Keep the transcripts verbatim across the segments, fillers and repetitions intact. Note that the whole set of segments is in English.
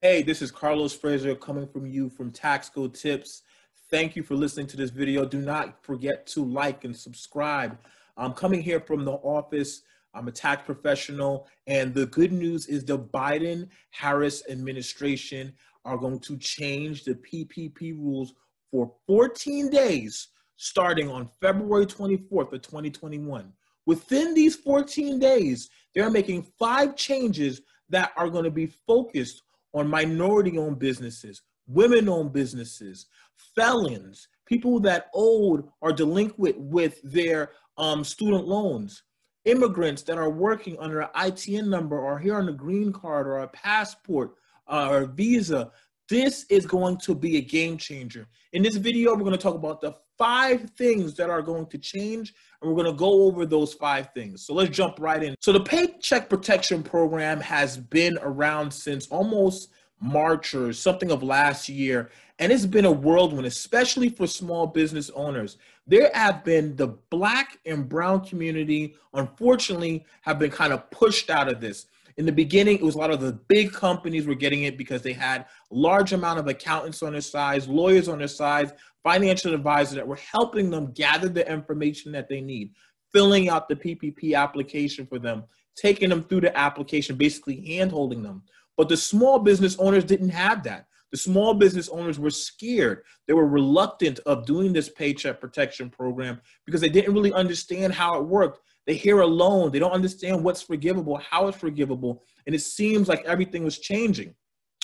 Hey, this is Carlos Fraser coming from you from Tax Code Tips. Thank you for listening to this video. Do not forget to like and subscribe. I'm coming here from the office. I'm a tax professional, and the good news is the Biden-Harris administration are going to change the P P P rules for fourteen days, starting on February twenty-fourth of twenty twenty-one. Within these fourteen days, they're making five changes that are going to be focused on minority-owned businesses, women-owned businesses, felons, people that owed or delinquent with their um, student loans, immigrants that are working under an I T I N number or here on a green card or a passport uh, or a visa. This is going to be a game changer. In this video, we're going to talk about the five things that are going to change, and we're going to go over those five things. So let's jump right in. So the Paycheck Protection Program has been around since almost March or something of last year, and it's been a whirlwind, especially for small business owners. There have been the Black and brown community, unfortunately, have been kind of pushed out of this. In the beginning, it was a lot of the big companies were getting it because they had a large amount of accountants on their sides, lawyers on their sides, financial advisors that were helping them gather the information that they need, filling out the P P P application for them, taking them through the application, basically hand-holding them. But the small business owners didn't have that. The small business owners were scared. They were reluctant of doing this Paycheck Protection Program because they didn't really understand how it worked. They hear a loan, they don't understand what's forgivable, how it's forgivable, and it seems like everything was changing.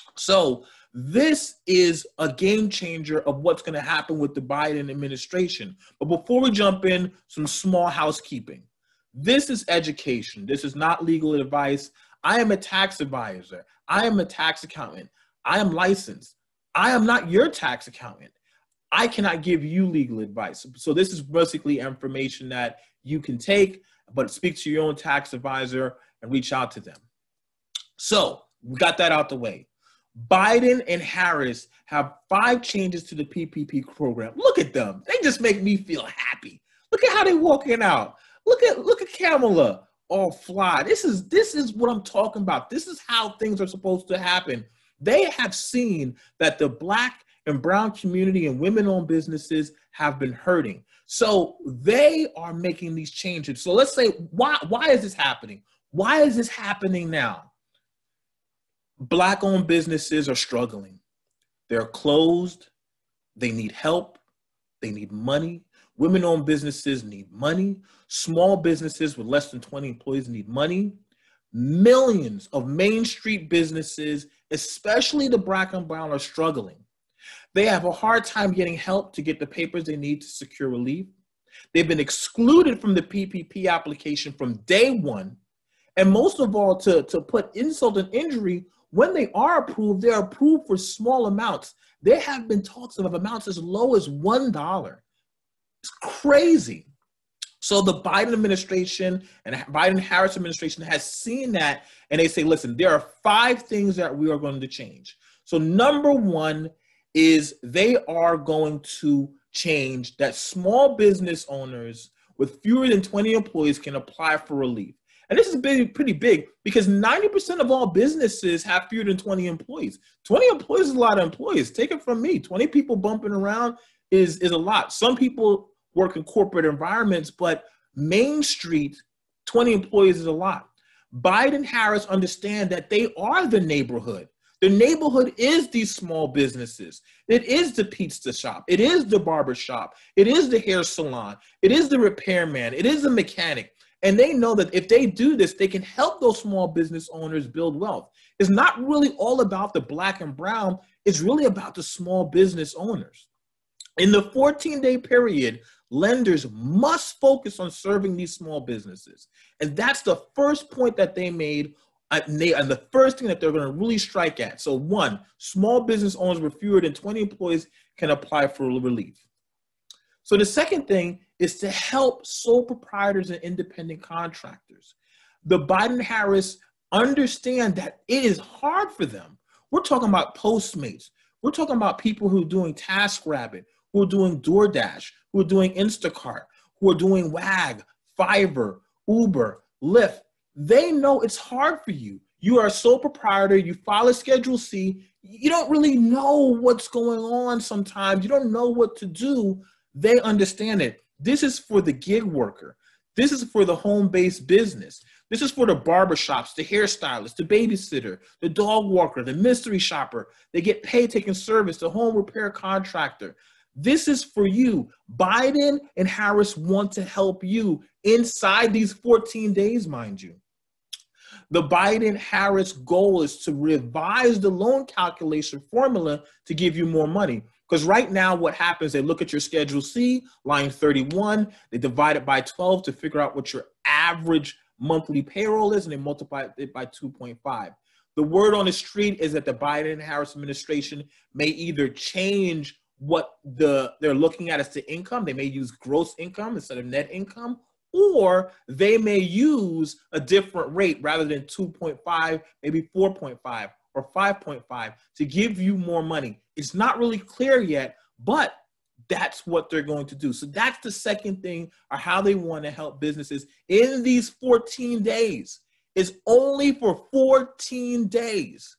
So this is a game changer of what's going to happen with the Biden administration. But before we jump in, some small housekeeping. This is education. This is not legal advice. I am a tax advisor. I am a tax accountant. I am licensed. I am not your tax accountant. I cannot give you legal advice. So this is basically information that you can take, but speak to your own tax advisor and reach out to them. So we got that out the way. Biden and Harris have five changes to the P P P program. Look at them. They just make me feel happy. Look at how they're walking out. Look at look at Kamala all fly. This is this is what I'm talking about. This is how things are supposed to happen. They have seen that the Black and brown community and women-owned businesses have been hurting. So they are making these changes. So let's say, why, why is this happening? Why is this happening now? Black-owned businesses are struggling. They're closed. They need help. They need money. Women-owned businesses need money. Small businesses with less than twenty employees need money. Millions of Main Street businesses, especially the Black and brown, are struggling. They have a hard time getting help to get the papers they need to secure relief. They've been excluded from the P P P application from day one. And most of all, to, to put insult and injury, when they are approved, they're approved for small amounts. There have been talks of amounts as low as one dollar. It's crazy. So the Biden administration and Biden-Harris administration has seen that, and they say, listen, there are five things that we are going to change. So number one is they are going to change that small business owners with fewer than twenty employees can apply for relief. And this is big, pretty big because ninety percent of all businesses have fewer than twenty employees. twenty employees is a lot of employees. Take it from me. twenty people bumping around is, is a lot. Some people work in corporate environments, but Main Street, twenty employees is a lot. Biden-Harris understand that they are the neighborhood. The neighborhood is these small businesses. It is the pizza shop. It is the barber shop. It is the hair salon. It is the repairman. It is the mechanic. And they know that if they do this, they can help those small business owners build wealth. It's not really all about the Black and brown. It's really about the small business owners. In the fourteen-day period, lenders must focus on serving these small businesses. And that's the first point that they made. And, they, and the first thing that they're going to really strike at. So one, small business owners with fewer than twenty employees can apply for relief. So the second thing is to help sole proprietors and independent contractors. The Biden-Harris understand that it is hard for them. We're talking about Postmates. We're talking about people who are doing TaskRabbit, who are doing DoorDash, who are doing Instacart, who are doing Wag, Fiverr, Uber, Lyft. They know it's hard for you. You are a sole proprietor, you file a Schedule C, you don't really know what's going on sometimes, you don't know what to do. They understand it. This is for the gig worker. This is for the home-based business. This is for the barbershops, the hairstylist, the babysitter, the dog walker, the mystery shopper. They get paid taking service, the home repair contractor. This is for you. Biden and Harris want to help you inside these fourteen days, mind you. The Biden-Harris goal is to revise the loan calculation formula to give you more money. Because right now what happens, they look at your Schedule C, line thirty-one, they divide it by twelve to figure out what your average monthly payroll is, and they multiply it by two point five. The word on the street is that the Biden-Harris administration may either change what the they're looking at as the income. They may use gross income instead of net income, or they may use a different rate rather than two point five, maybe four point five or five point five to give you more money. It's not really clear yet, but that's what they're going to do. So that's the second thing, or how they want to help businesses in these fourteen days. It's only for fourteen days.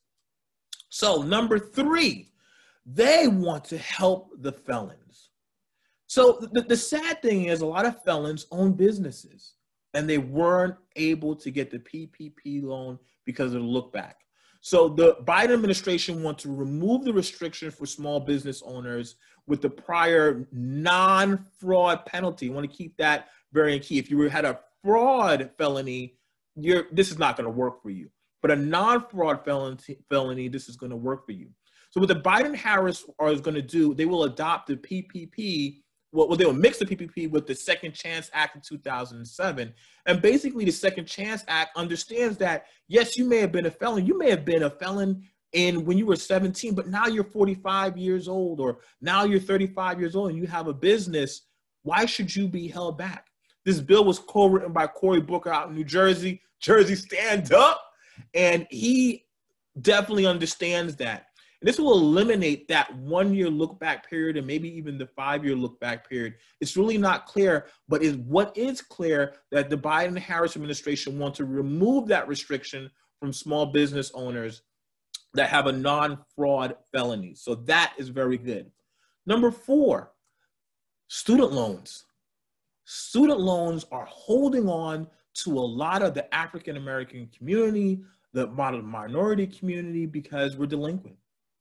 So number three, they want to help the felons. So the, the sad thing is a lot of felons own businesses and they weren't able to get the P P P loan because of the look back. So the Biden administration wants to remove the restriction for small business owners with the prior non-fraud penalty. You want to keep that very key. If you had a fraud felony, you're, this is not going to work for you. But a non-fraud felony, felony, this is going to work for you. So what the Biden-Harris are going to do, they will adopt the P P P. Well, they will mix the P P P with the Second Chance Act of two thousand seven. And basically the Second Chance Act understands that, yes, you may have been a felon. You may have been a felon in when you were seventeen, but now you're forty-five years old, or now you're thirty-five years old and you have a business. Why should you be held back? This bill was co-written by Cory Booker out in New Jersey. Jersey, stand up. And he definitely understands that. And this will eliminate that one-year look-back period and maybe even the five-year look-back period. It's really not clear, but is what is clear that the Biden-Harris administration wants to remove that restriction from small business owners that have a non-fraud felony. So that is very good. Number four, student loans. Student loans are holding on to a lot of the African-American community, the minority community, because we're delinquent.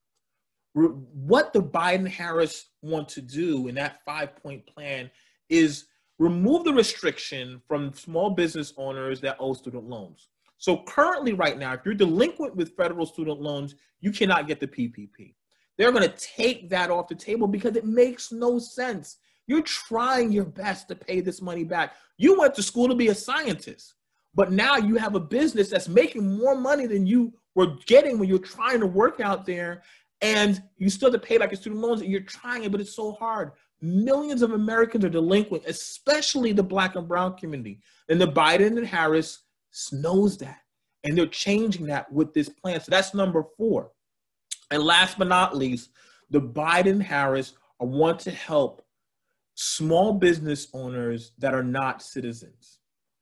What the Biden-Harris want to do in that five-point plan is remove the restriction from small business owners that owe student loans. So currently right now, if you're delinquent with federal student loans, you cannot get the P P P. They're going to take that off the table because it makes no sense. You're trying your best to pay this money back. You went to school to be a scientist, but now you have a business that's making more money than you were getting when you're trying to work out there. And you still have to pay back your student loans, and you're trying it, but it's so hard. Millions of Americans are delinquent, especially the Black and brown community. And the Biden and Harris knows that, and they're changing that with this plan. So that's number four. And last but not least, the Biden-Harris want to help small business owners that are not citizens.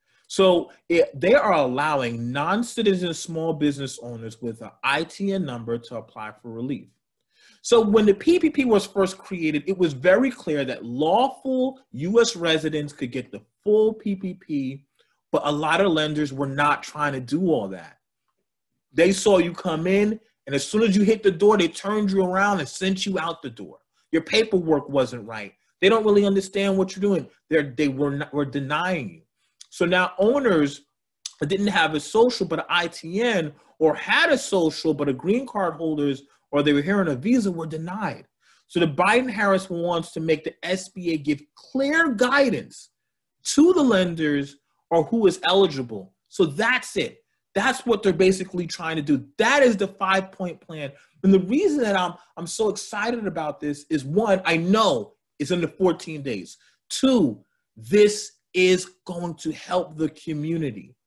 So it, they are allowing non-citizen small business owners with an I T I N number to apply for relief. So when the P P P was first created, it was very clear that lawful U S residents could get the full P P P, but a lot of lenders were not trying to do all that. They saw you come in, and as soon as you hit the door, they turned you around and sent you out the door. Your paperwork wasn't right. They don't really understand what you're doing. They're, they were, not, were denying you. So now owners that didn't have a social but an I T I N, or had a social but a green card holders, or they were here on a visa, were denied. So the Biden-Harris wants to make the S B A give clear guidance to the lenders or who is eligible. So that's it. That's what they're basically trying to do. That is the five-point plan. And the reason that I'm, I'm so excited about this is, one, I know it's in the fourteen days. Two, this is going to help the community.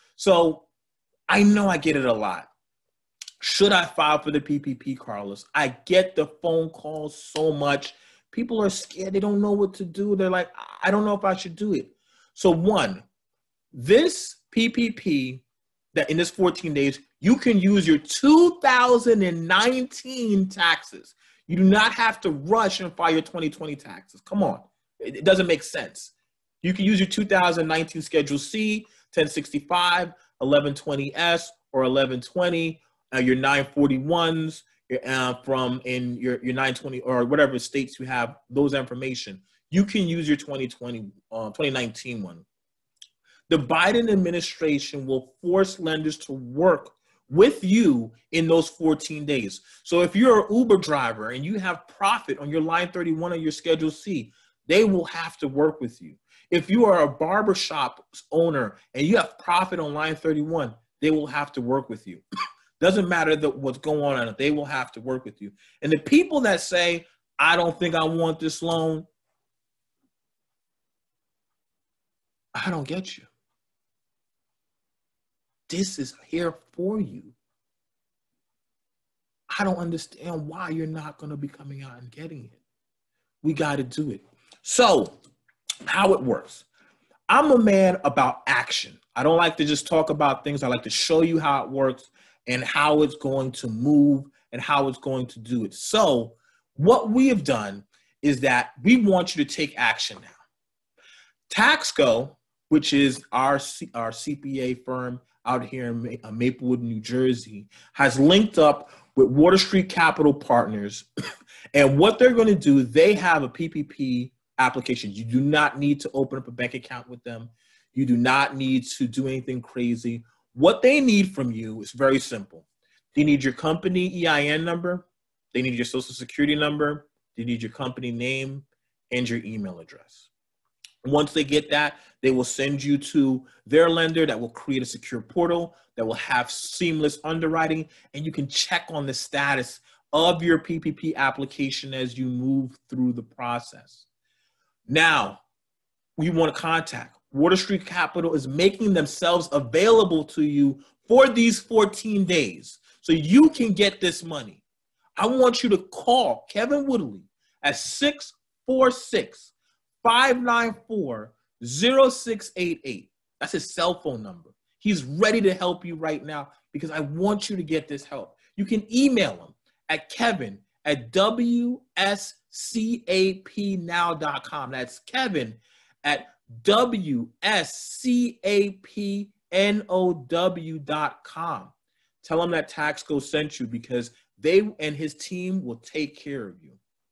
So I know I get it a lot. Should I file for the P P P, Carlos? I get the phone calls so much. People are scared. They don't know what to do. They're like, I don't know if I should do it. So one, this P P P, that in this fourteen days, You can use your two thousand nineteen taxes. You do not have to rush and file your twenty twenty taxes. Come on. It, it doesn't make sense. You can use your two thousand nineteen Schedule C, ten sixty-five, eleven twenty S, or eleven twenty, uh, your nine forty-ones, uh, from in your, your nine twenty, or whatever states you have those information. You can use your twenty twenty, uh, twenty nineteen one. The Biden administration will force lenders to work with you in those fourteen days. So if you're an Uber driver and you have profit on your line thirty-one of your Schedule C, they will have to work with you. If you are a barbershop owner and you have profit on line thirty-one, they will have to work with you. Doesn't matter the, what's going on, they will have to work with you. And the people that say, I don't think I want this loan, I don't get you. This is here for you. I don't understand why you're not going to be coming out and getting it. We got to do it. So, how it works. I'm a man about action. I don't like to just talk about things. I like to show you how it works and how it's going to move and how it's going to do it. So, what we have done is that we want you to take action now. Taxco, which is our, C our C P A firm out here in Ma Maplewood, New Jersey, has linked up with Water Street Capital Partners. And what they're going to do, they have a P P P application. You do not need to open up a bank account with them. You do not need to do anything crazy. What they need from you is very simple. They need your company E I N number. They need your social security number. They need your company name and your email address. Once they get that, they will send you to their lender that will create a secure portal that will have seamless underwriting, and you can check on the status of your P P P application as you move through the process. Now, we want to contact. Water Street Capital is making themselves available to you for these fourteen days so you can get this money. I want you to call Kevin Woodley at six four six, five nine four, zero six eight eight. That's his cell phone number. He's ready to help you right now because I want you to get this help. You can email him at Kevin at W S C A P now dot com. That's Kevin at W S C A P N O W dot com. Tell him that Taxco sent you because they and his team will take care of you.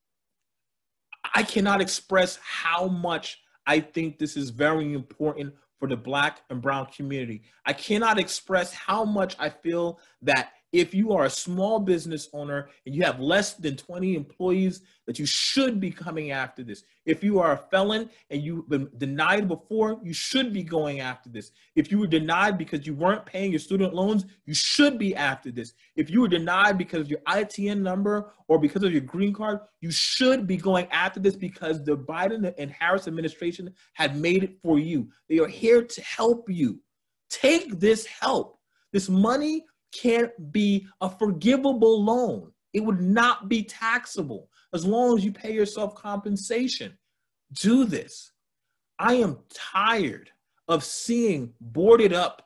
I cannot express how much I think this is very important for the Black and brown community. I cannot express how much I feel that if you are a small business owner and you have less than twenty employees, that you should be coming after this. If you are a felon and you've been denied before, you should be going after this. If you were denied because you weren't paying your student loans, you should be after this. If you were denied because of your I T I N number or because of your green card, you should be going after this because the Biden and Harris administration had made it for you. They are here to help you. Take this help. This money can't be a forgivable loan. It would not be taxable as long as you pay yourself compensation. Do this. I am tired of seeing boarded up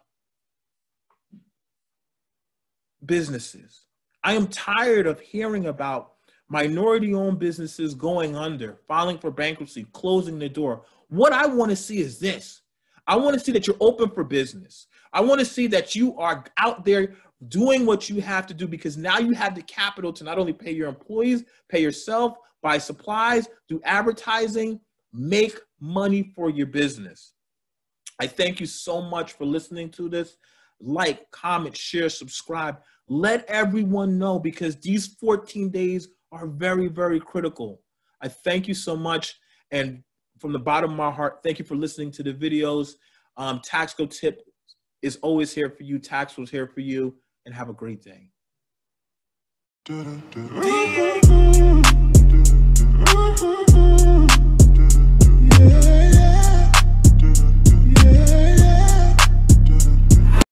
businesses. I am tired of hearing about minority-owned businesses going under, filing for bankruptcy, closing the door. What I want to see is this. I want to see that you're open for business. I want to see that you are out there doing what you have to do because now you have the capital to not only pay your employees, pay yourself, buy supplies, do advertising, make money for your business. I thank you so much for listening to this. Like, comment, share, subscribe. Let everyone know because these fourteen days are very, very critical. I thank you so much. And from the bottom of my heart, thank you for listening to the videos. Um, Taxco Tip is always here for you. Taxco is here for you. And have a great day.